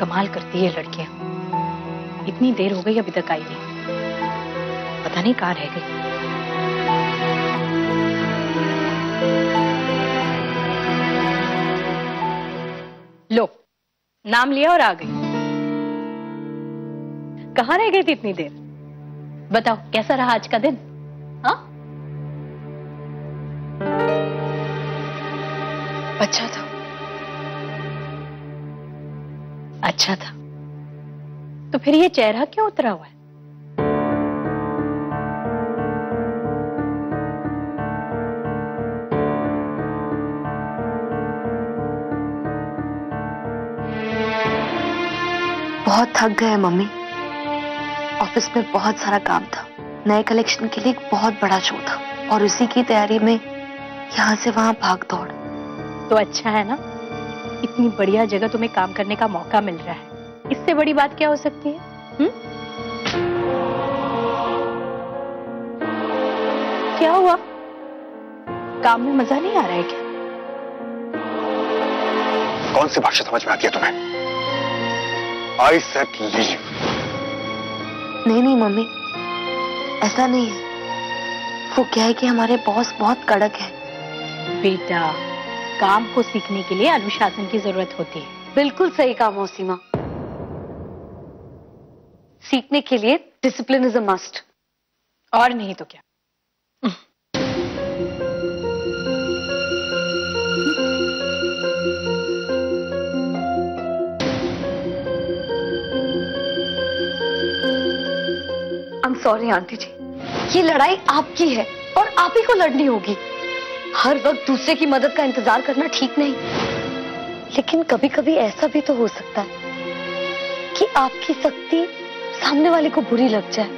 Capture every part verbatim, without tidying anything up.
कमाल करती है लड़कियां। इतनी देर हो गई अभी तक आई नहीं, पता नहीं कहाँ रह गई। लो, नाम लिया और आ गई। कहाँ रह गई थी इतनी देर? बताओ कैसा रहा आज का दिन? हाँ, अच्छा था। अच्छा था तो फिर ये चेहरा क्यों उतरा हुआ है? बहुत थक गए मम्मी। ऑफिस में बहुत सारा काम था, नए कलेक्शन के लिए एक बहुत बड़ा शो था और उसी की तैयारी में यहाँ से वहां भाग दौड़। तो अच्छा है ना, इतनी बढ़िया जगह तुम्हें काम करने का मौका मिल रहा है, इससे बड़ी बात क्या हो सकती है? हुँ? क्या हुआ? काम में मजा नहीं आ रहा है क्या? कौन सी भाषा समझ में आती है तुम्हें? I said leave. नहीं नहीं मम्मी, ऐसा नहीं है। वो क्या है कि हमारे बॉस बहुत कड़क है। बेटा, काम को सीखने के लिए अनुशासन की जरूरत होती है। बिल्कुल सही कहा मौसीमा, सीखने के लिए डिसिप्लिन इज अ मस्ट। और नहीं तो क्या। I am sorry aunty ji, ये लड़ाई आपकी है और आप ही को लड़नी होगी। हर वक्त दूसरे की मदद का इंतजार करना ठीक नहीं, लेकिन कभी कभी ऐसा भी तो हो सकता है कि आपकी सख्ती सामने वाले को बुरी लग जाए।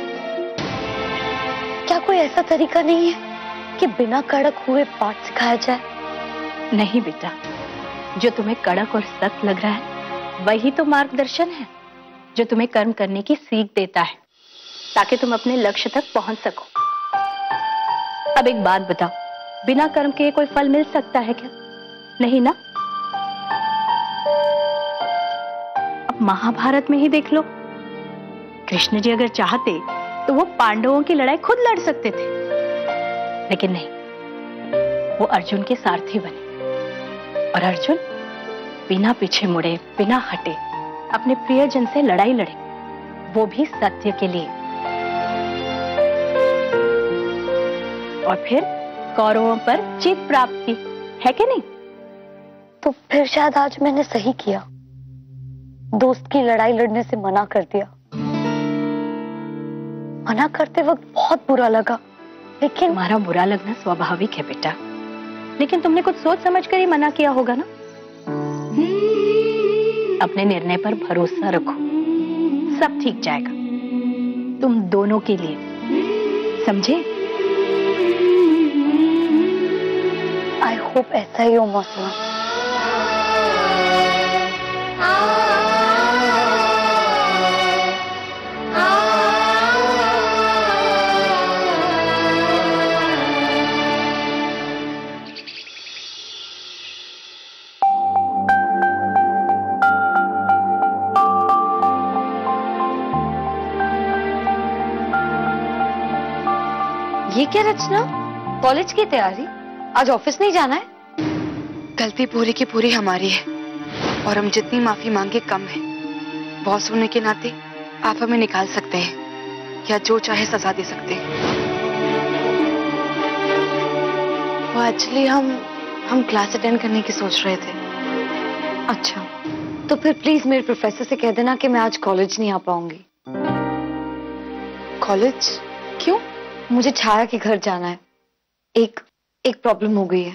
क्या कोई ऐसा तरीका नहीं है कि बिना कड़क हुए पाठ सिखाया जाए? नहीं बेटा, जो तुम्हें कड़क और सख्त लग रहा है वही तो मार्गदर्शन है जो तुम्हें कर्म करने की सीख देता है, ताकि तुम अपने लक्ष्य तक पहुंच सको। अब एक बात बताओ, बिना कर्म के कोई फल मिल सकता है क्या? नहीं ना। अब महाभारत में ही देख लो, कृष्ण जी अगर चाहते तो वो पांडवों की लड़ाई खुद लड़ सकते थे, लेकिन नहीं, वो अर्जुन के सारथी बने और अर्जुन बिना पीछे मुड़े, बिना हटे अपने प्रियजन से लड़ाई लड़े, वो भी सत्य के लिए। और फिर कौरवों पर जीत प्राप्त की, है कि नहीं? तो फिर शायद आज मैंने सही किया, दोस्त की लड़ाई लड़ने से मना कर दिया। मना करते वक्त बहुत बुरा लगा, लेकिन तुम्हारा बुरा लगना स्वाभाविक है बेटा, लेकिन तुमने कुछ सोच समझ कर ही मना किया होगा ना। अपने निर्णय पर भरोसा रखो, सब ठीक जाएगा, तुम दोनों के लिए, समझे? आई होप ऐसा ही हो मौसमा। ये क्या रचना? कॉलेज की तैयारी? आज ऑफिस नहीं जाना है? गलती पूरी की पूरी हमारी है और हम जितनी माफी मांगे कम है। बॉस होने के नाते आप हमें निकाल सकते हैं या जो चाहे सजा दे सकते हैं। वो एक्चुअली हम हम क्लास अटेंड करने की सोच रहे थे। अच्छा, तो फिर प्लीज मेरे प्रोफेसर से कह देना कि मैं आज कॉलेज नहीं आ पाऊंगी। कॉलेज? क्यों? मुझे छाया के घर जाना है। एक एक प्रॉब्लम हो गई है।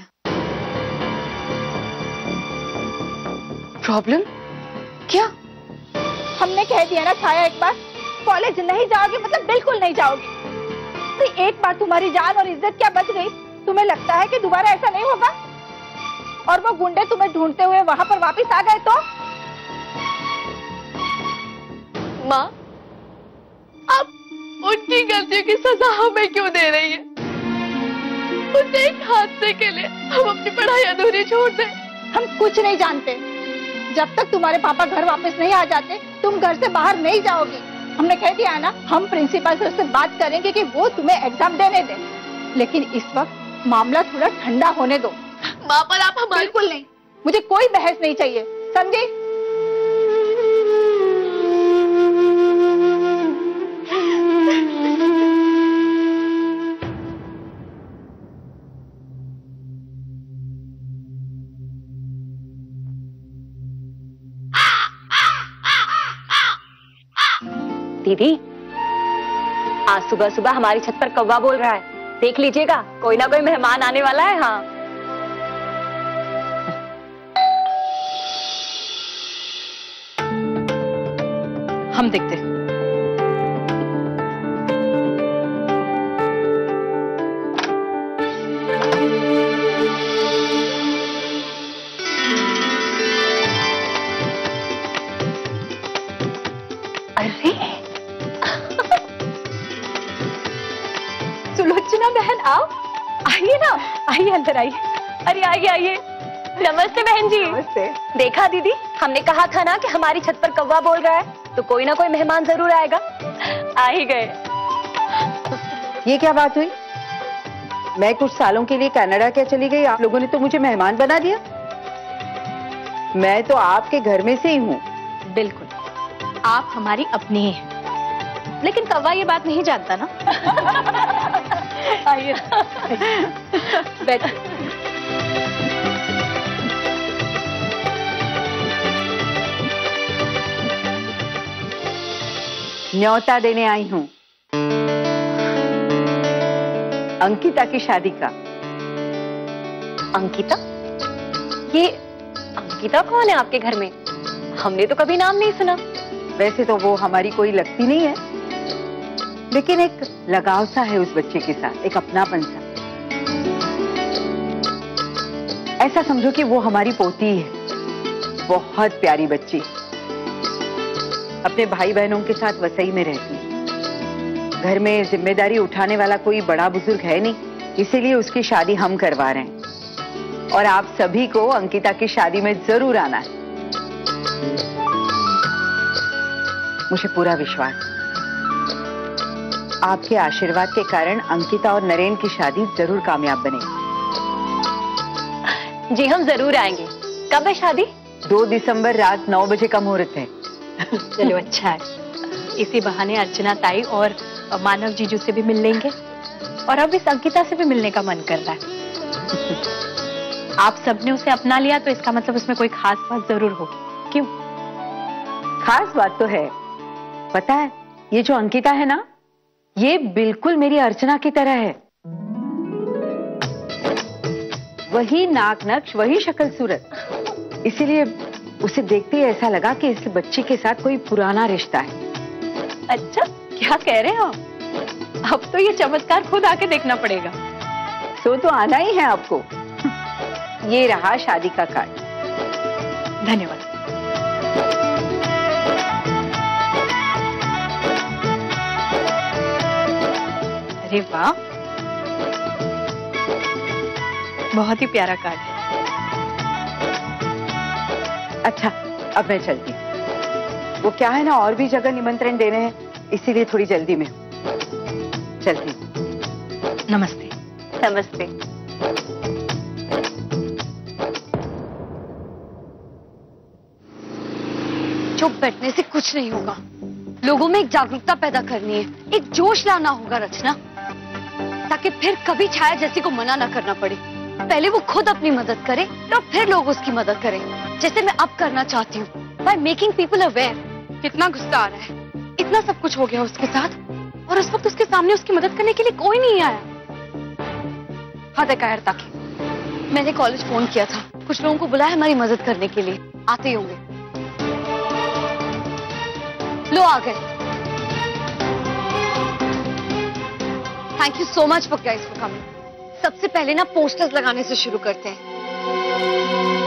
प्रॉब्लम? क्या? हमने कह दिया ना छाया, एक बार कॉलेज नहीं जाओगी मतलब बिल्कुल नहीं जाओगी। तो एक बार तुम्हारी जान और इज्जत क्या बच गई, तुम्हें लगता है कि दोबारा ऐसा नहीं होगा? और वो गुंडे तुम्हें ढूंढते हुए वहां पर वापस आ गए तो? माँ, अब उनकी गलतियों की सजा हमें क्यों दे रही है? उस एक हादसे के लिए हम अपनी पढ़ाई अधूरी छोड़ दें? हम कुछ नहीं जानते, जब तक तुम्हारे पापा घर वापस नहीं आ जाते तुम घर से बाहर नहीं जाओगी। हमने कह दिया है ना, हम प्रिंसिपल से उससे बात करेंगे कि वो तुम्हें एग्जाम देने दे, लेकिन इस वक्त मामला थोड़ा ठंडा होने दो। माँ पर आप हमारे बिल्कुल नहीं, मुझे कोई बहस नहीं चाहिए, समझे? दीदी, आज सुबह सुबह हमारी छत पर कौवा बोल रहा है, देख लीजिएगा, कोई ना कोई मेहमान आने वाला है। हाँ, हम देखते हैं। अरे सुलोचना बहन, आओ, आइए ना, आइए अंदर आइए। अरे आइए आइए। नमस्ते बहन जी। नमस्ते। देखा दीदी, हमने कहा था ना कि हमारी छत पर कौवा बोल रहा है, तो कोई ना कोई मेहमान जरूर आएगा। आ ही गए। ये क्या बात हुई? मैं कुछ सालों के लिए कनाडा क्या चली गई, आप लोगों ने तो मुझे मेहमान बना दिया। मैं तो आपके घर में से ही हूँ। बिल्कुल, आप हमारी अपनी ही हैं, लेकिन कौवा ये बात नहीं जानता ना। आइए बैठिए। न्योता देने आई हूँ अंकिता की शादी का। अंकिता? ये अंकिता कौन है आपके घर में? हमने तो कभी नाम नहीं सुना। वैसे तो वो हमारी कोई लगती नहीं है, लेकिन एक लगाव सा है उस बच्चे के साथ, एक अपनापन सा। ऐसा समझो कि वो हमारी पोती है, बहुत प्यारी बच्ची, अपने भाई बहनों के साथ वसई में रहती है। घर में जिम्मेदारी उठाने वाला कोई बड़ा बुजुर्ग है नहीं, इसीलिए उसकी शादी हम करवा रहे हैं, और आप सभी को अंकिता की शादी में जरूर आना है। मुझे पूरा विश्वास, आपके आशीर्वाद के कारण अंकिता और नरेन की शादी जरूर कामयाब बनेगी। जी हम जरूर आएंगे। कब है शादी? दो दिसंबर रात नौ बजे का मुहूर्त है। चलो अच्छा है, इसी बहाने अर्चना ताई और मानव जीजू से भी मिल लेंगे, और अब इस अंकिता से भी मिलने का मन कर रहा है। आप सबने उसे अपना लिया तो इसका मतलब उसमें कोई खास बात जरूर होगी। क्यों? खास बात तो है। पता है, ये जो अंकिता है ना, ये बिल्कुल मेरी अर्चना की तरह है। वही नाक नक्श, वही शक्ल सूरत। इसीलिए उसे देखते ही ऐसा लगा कि इस बच्ची के साथ कोई पुराना रिश्ता है। अच्छा, क्या कह रहे हो? अब तो ये चमत्कार खुद आके देखना पड़ेगा। तो तो आना ही है आपको। ये रहा शादी का कार्ड। धन्यवाद। अरे वाह, बहुत ही प्यारा कार्ड है। अच्छा, अब मैं चलती हूँ। वो क्या है ना, और भी जगह निमंत्रण देने हैं, इसीलिए थोड़ी जल्दी में हूँ। चलती हूँ। नमस्ते। नमस्ते। चुप बैठने से कुछ नहीं होगा। लोगों में एक जागरूकता पैदा करनी है, एक जोश लाना होगा रचना, ताकि फिर कभी छाया जैसी को मना ना करना पड़े। पहले वो खुद अपनी मदद करे और फिर लोग उसकी मदद करें, जैसे मैं अब करना चाहती हूँ, बाय मेकिंग पीपल अवेयर। कितना गुस्सा आ रहा है। इतना सब कुछ हो गया उसके साथ, और उस वक्त उसके सामने उसकी मदद करने के लिए कोई नहीं आया। हद है कायर ताकि। मैंने कॉलेज फोन किया था, कुछ लोगों को बुलाया हमारी मदद करने के लिए, आते ही होंगे। लो आ गए। Thank you so much for guys for coming. सबसे पहले ना पोस्टर्स लगाने से शुरू करते हैं।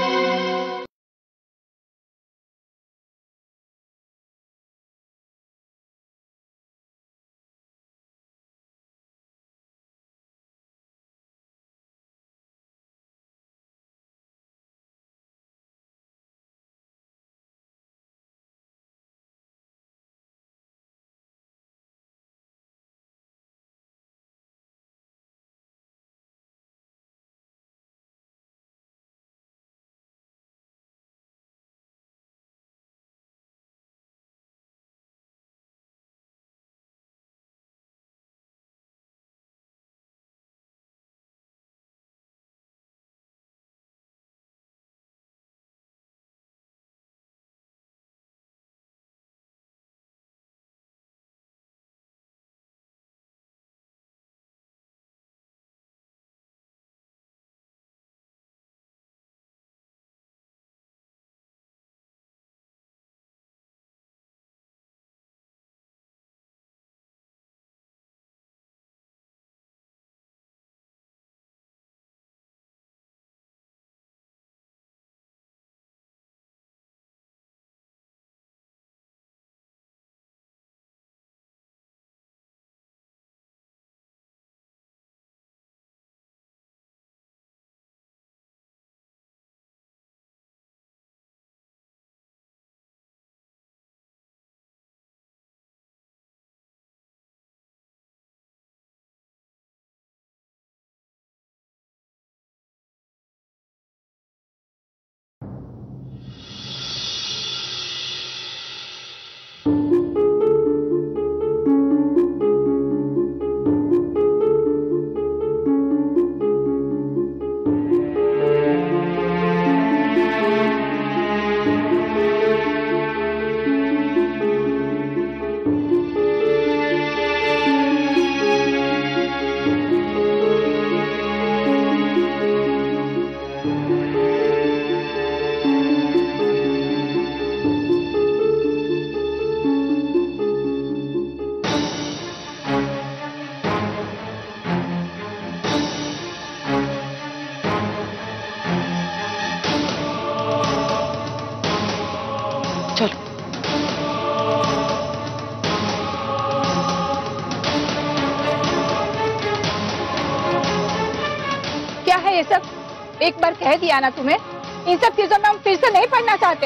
क्या है ये सब? एक बार कह दिया ना तुम्हें, इन सब चीजों में हम फिर से नहीं पढ़ना चाहते।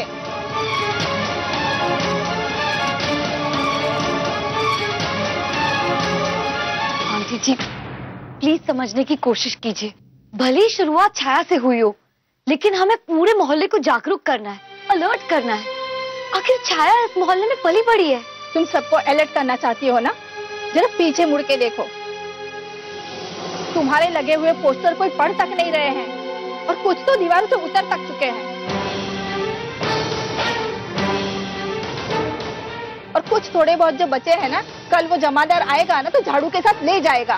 आंटी जी प्लीज समझने की कोशिश कीजिए। भले ही शुरुआत छाया से हुई हो, लेकिन हमें पूरे मोहल्ले को जागरूक करना है, अलर्ट करना है। आखिर छाया इस मोहल्ले में पली बड़ी है। तुम सबको अलर्ट करना चाहती हो ना? जरा पीछे मुड़ के देखो, तुम्हारे लगे हुए पोस्टर कोई पढ़ तक नहीं रहे हैं और कुछ तो दीवारों से उतर तक चुके हैं, और कुछ थोड़े बहुत जो बचे हैं ना, कल वो जमादार आएगा ना तो झाड़ू के साथ ले जाएगा।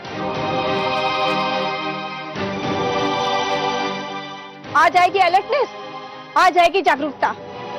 आ जाएगी अलर्टनेस, आ जाएगी जागरूकता।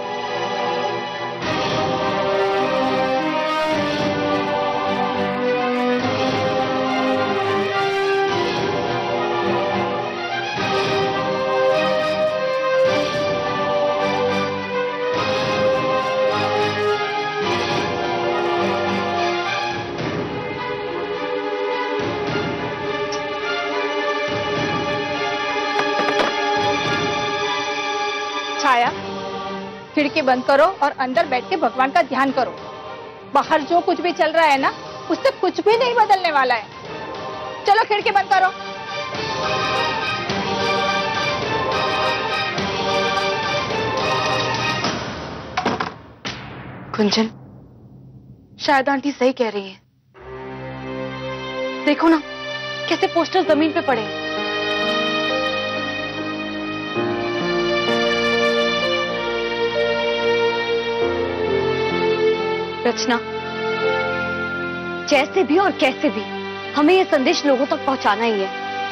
छाया, खिड़की बंद करो और अंदर बैठ के भगवान का ध्यान करो। बाहर जो कुछ भी चल रहा है ना, उससे कुछ भी नहीं बदलने वाला है। चलो खिड़की बंद करो। कुंजन, शायद आंटी सही कह रही है। देखो ना कैसे पोस्टर जमीन पे पड़े हैं। रचना, जैसे भी और कैसे भी हमें यह संदेश लोगों तक पहुंचाना ही है।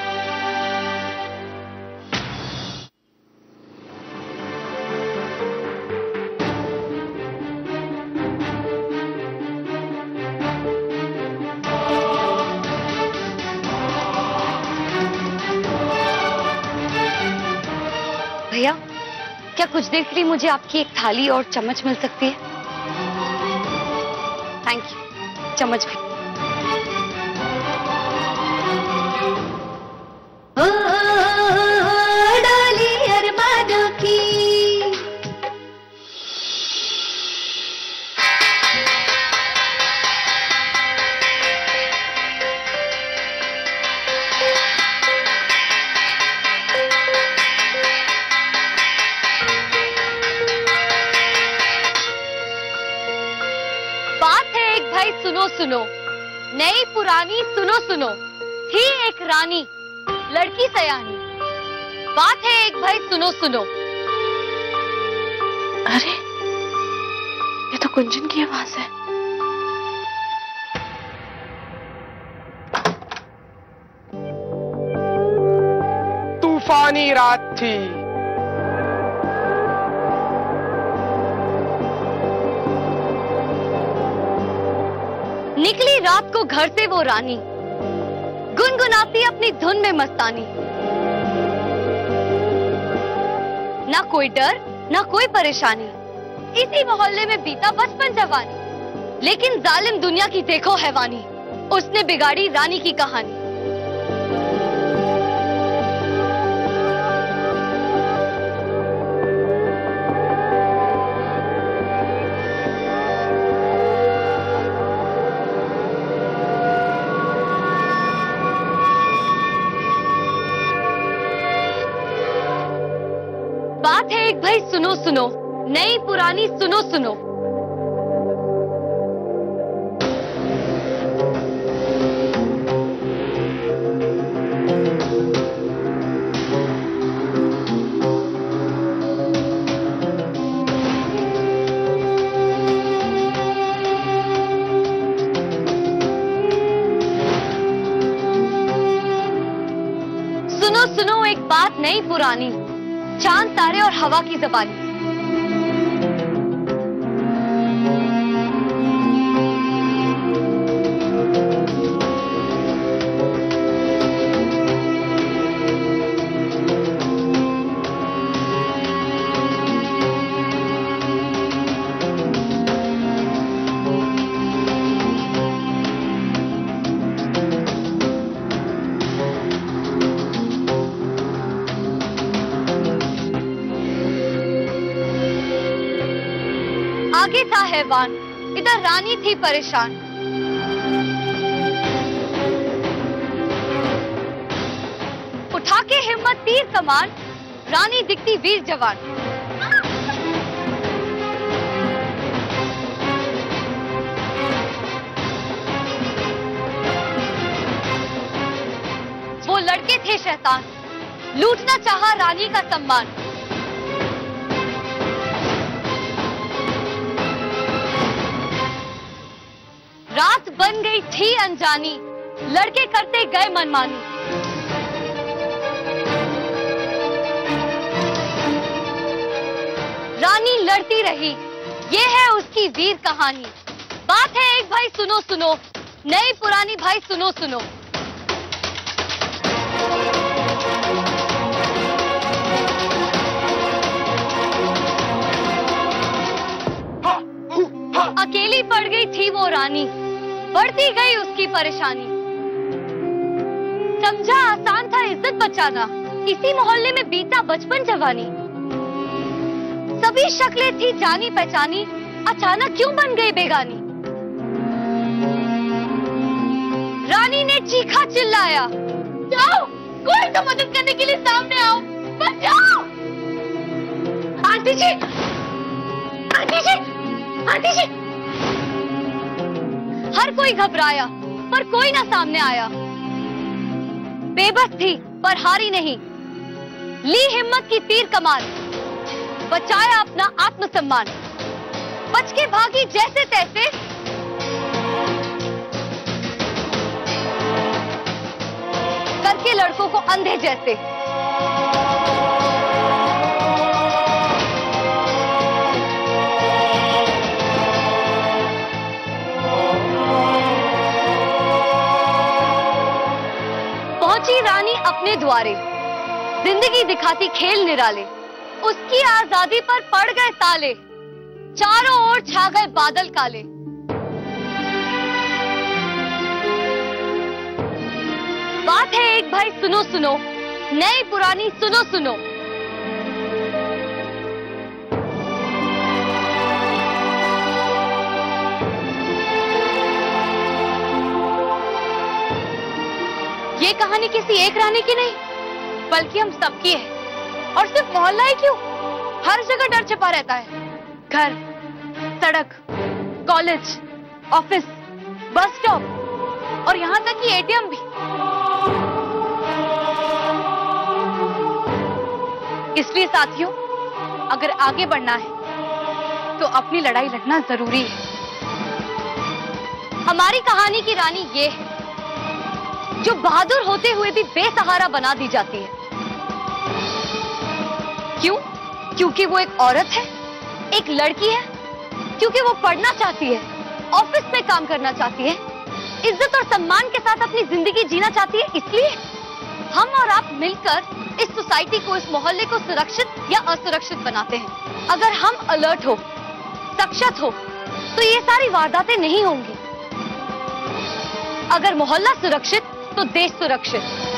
भैया, क्या कुछ देर के लिए मुझे आपकी एक थाली और चम्मच मिल सकती है? Thank you. चम्मच भी। ओ, डाली अरमानों की। सुनो सुनो, नई पुरानी सुनो सुनो, थी एक रानी, लड़की सयानी, बात है एक भाई सुनो सुनो। अरे ये तो कुंजन की आवाज है। तूफानी रात थी, निकली रात को घर से वो रानी, गुनगुनाती अपनी धुन में मस्तानी। ना कोई डर ना कोई परेशानी, इसी मोहल्ले में बीता बचपन जवानी। लेकिन जालिम दुनिया की देखो हैवानी, उसने बिगाड़ी रानी की कहानी। बात है एक भाई सुनो सुनो, नई पुरानी सुनो सुनो। सुनो सुनो एक बात नई पुरानी, चांद तारे और हवा की ज़बानी। आगे था हैवान, इधर रानी थी परेशान। उठा के हिम्मत तीर कमान, रानी दिखती वीर जवान। वो लड़के थे शैतान, लूटना चाहा रानी का सम्मान। रात बन गई थी अनजानी, लड़के करते गए मनमानी। रानी लड़ती रही, ये है उसकी वीर कहानी। बात है एक भाई सुनो सुनो, नई पुरानी भाई सुनो सुनो। अकेली पड़ गई थी वो रानी, बढ़ती गई उसकी परेशानी। समझा आसान था इज्जत बचाना, इसी मोहल्ले में बीता बचपन जवानी। सभी शक्लें थी जानी पहचानी, अचानक क्यों बन गई बेगानी। रानी ने चीखा चिल्लाया, जाओ कोई तो मदद करने के लिए सामने आओ, बचाओ। Aunty ji, aunty ji, aunty ji. हर कोई घबराया पर कोई ना सामने आया। बेबस थी पर हारी नहीं, ली हिम्मत की तीर कमान, बचाया अपना आत्मसम्मान। बच के भागी जैसे तैसे, करके लड़कों को अंधे जैसे। पहुंची रानी अपने द्वारे, जिंदगी दिखाती खेल निराले। उसकी आजादी पर पड़ गए ताले, चारों ओर छा गए बादल काले। बात है एक भाई सुनो सुनो, नई पुरानी सुनो सुनो। ये कहानी किसी एक रानी की नहीं, बल्कि हम सबकी है। और सिर्फ मोहल्ला ही क्यों, हर जगह डर छिपा रहता है। घर, सड़क, कॉलेज, ऑफिस, बस स्टॉप और यहाँ तक कि एटीएम भी। इसलिए साथियों, अगर आगे बढ़ना है तो अपनी लड़ाई लड़ना जरूरी है। हमारी कहानी की रानी ये है जो बहादुर होते हुए भी बेसहारा बना दी जाती है। क्यों? क्योंकि वो एक औरत है, एक लड़की है, क्योंकि वो पढ़ना चाहती है, ऑफिस में काम करना चाहती है, इज्जत और सम्मान के साथ अपनी जिंदगी जीना चाहती है। इसलिए हम और आप मिलकर इस सोसाइटी को, इस मोहल्ले को सुरक्षित या असुरक्षित बनाते हैं। अगर हम अलर्ट हो, सक्षम हो, तो ये सारी वारदातें नहीं होंगी। अगर मोहल्ला सुरक्षित तो देश सुरक्षित।